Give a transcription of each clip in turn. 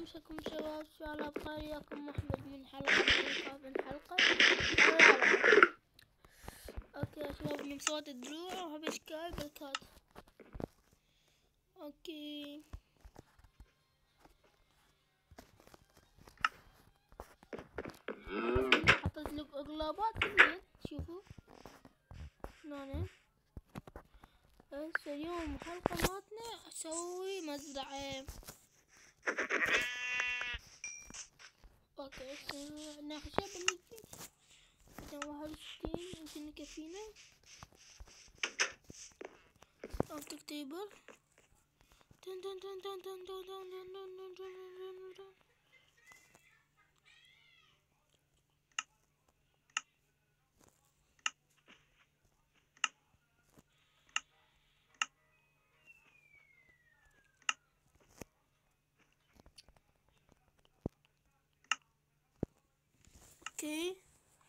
مساكم شباب، إن شاء الله بخير. وياكم محمد من حلقة الرابعة. اوكي يا شباب، من صوت الدروع وهبشكال بالكات. اوكي حطيت لك اغلابات كلية، شوفوا هنا. بس اليوم حلقة ماتنا اسوي مزرعة. اوكي عندنا خشب نجي 61 يمكن يكفينا. اوبتيك تيبل تن تن تن تن تن تن تن تن تن تن. اوكي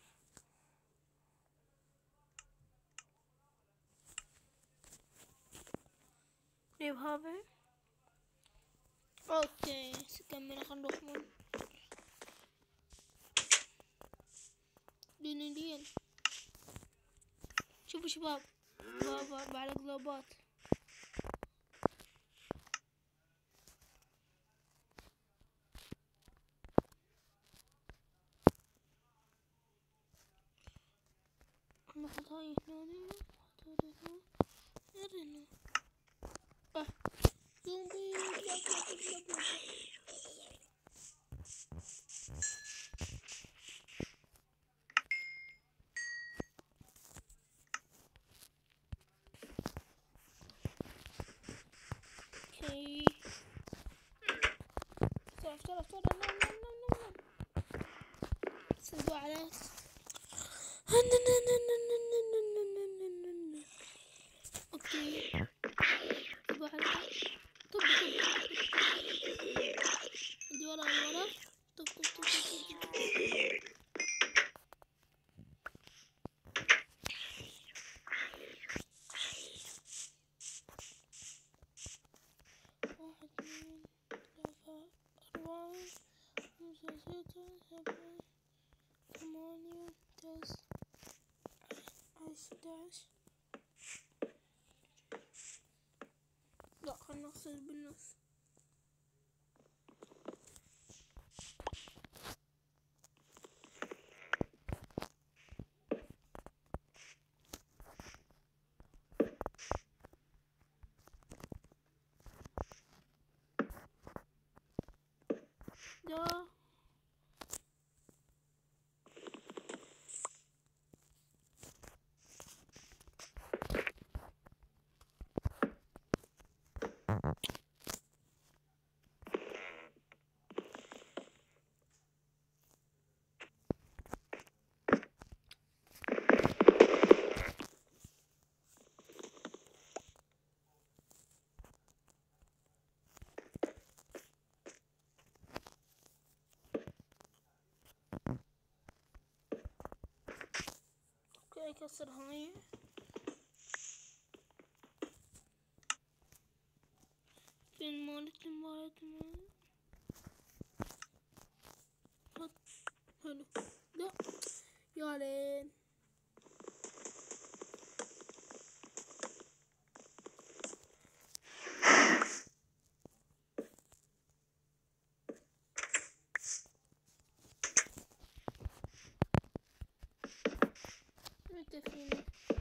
نجيب هذا. اوكي كملنا، خلينا نروح من دين. شوفوا شباب، بابا على قلوبات. نحط هاي هنا، نحط هذا هنا. زومبي اوكي بسرعة نام. سيبوا على اوكي سيبوا على طب اللي ورا طب واحد اثنين ثلاثة أربعة خمسة ستة سبعة ثمانية تسعة 11. لا خلنا نغسل بالنص. ده اوكي اكسر هاي. فين مالت حط حلو. لا يا لين متفقين.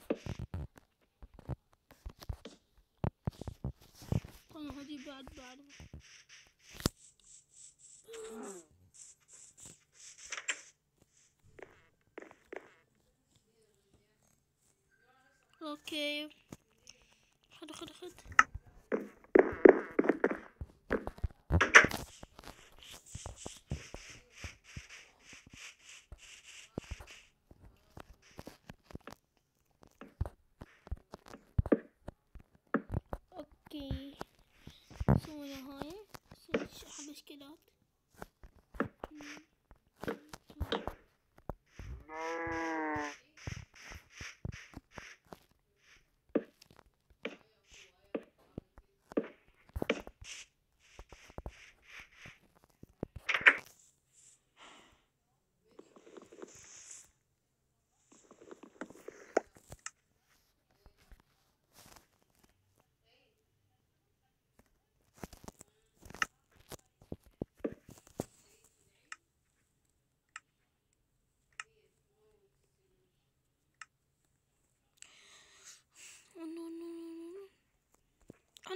انا هدي بعد اوكي خد اوكي سوينا هاي مشكلات.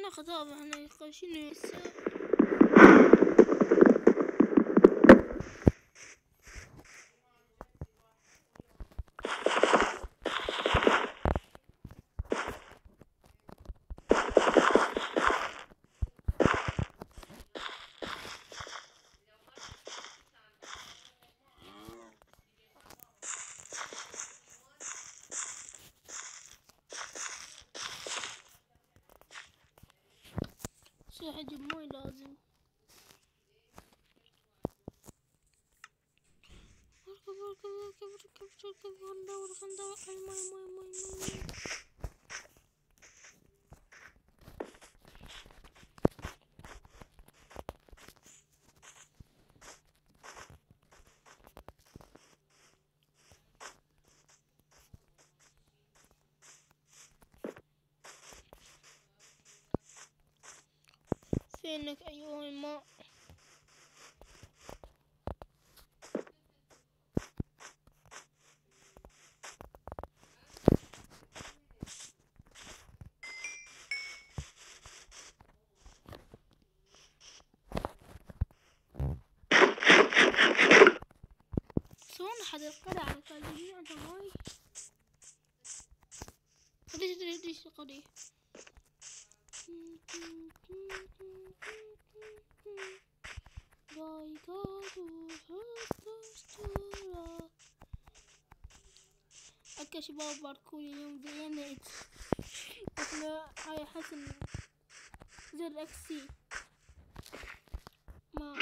خطابة هنا يا اخي شنو يسوي؟ شي حجم موي لازم. اركب ندور على الماي. فينك أيها الماء؟ سوون أحد القلعة على كالجميع أنت ماي. ليش القضية؟ اوكي شباب باركور اليوم زينا احنا هاي حسن زر اكسي ما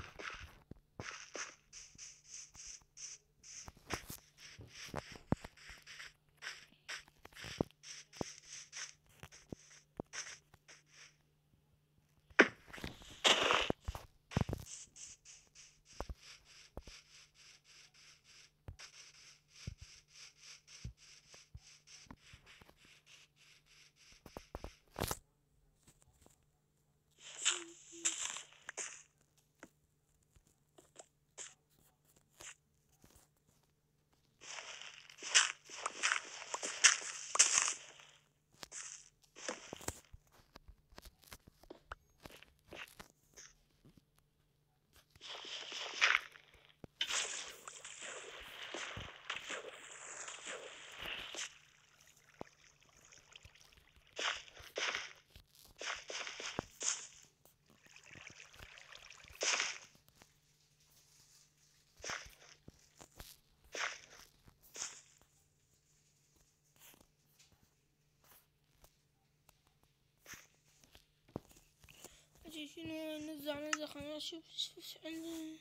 شنو نزع خلينا نشوف ايش عندنا.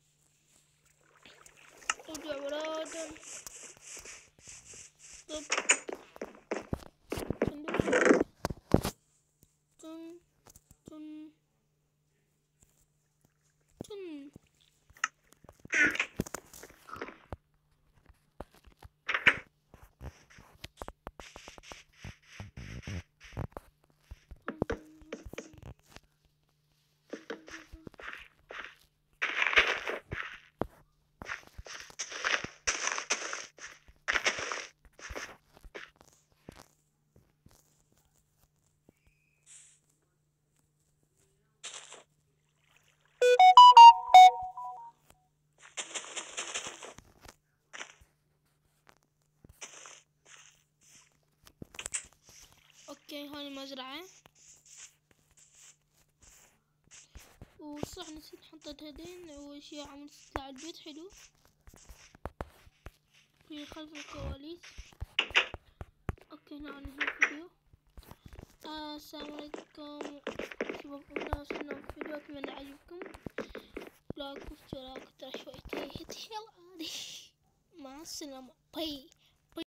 ارجع ورا آدم. طب تن تن تن اوكي هاي المزرعة. وصح نسيت حطيت هدين واشياء عملت تطلع البيت حلو في خلف الكواليس. اوكي هنا ننهي الفيديو. السلام عليكم شباب وصلنا في الفيديو اتمنى عجبكم. لايك واشتراك ترى شويتين هيل عادي. مع السلامة باي.